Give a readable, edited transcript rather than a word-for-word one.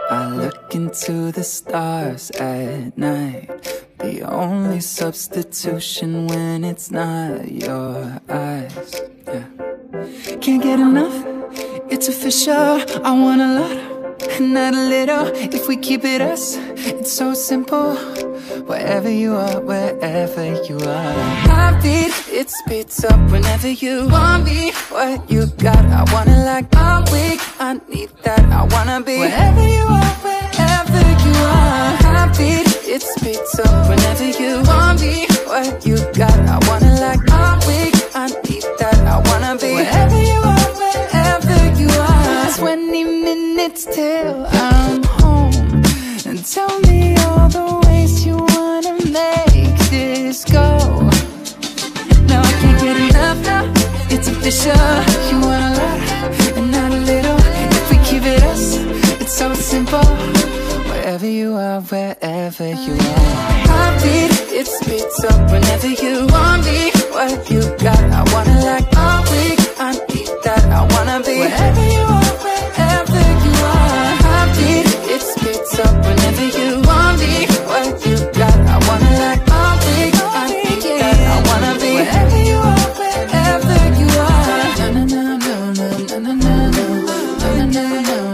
I look into the stars at night. The only substitution when it's not your eyes. Yeah. Can't get enough, it's official. I want a lot, not a little. If we keep it us, it's so simple. Wherever you are, wherever you are. Heartbeat, it speeds up whenever you want me. What you got, I wanna like. I'm weak, I need that, I wanna be. Wherever you are, wherever you are. Heartbeat, it speeds up whenever you want me. What you got, I wanna like. I'm weak, I need that, I wanna be. Wherever you are, wherever you are. 20 minutes till I'm home. And tell me all the ways you wanna make this go. Now I can't get enough now, it's official. You want a lot, and not a little. If we keep it us, it's so simple. Wherever you are, wherever you are. Heartbeat, it speeds up whenever you want me. What you got, I wanna like. I'm weak, I need that, I wanna be. Wherever you are, wherever you are. Heartbeat, it speeds up whenever you want me. What you got, I wanna like. I'm weak, I need that, I wanna be. Wherever you are, wherever you are. Na na na na na na na na na na na.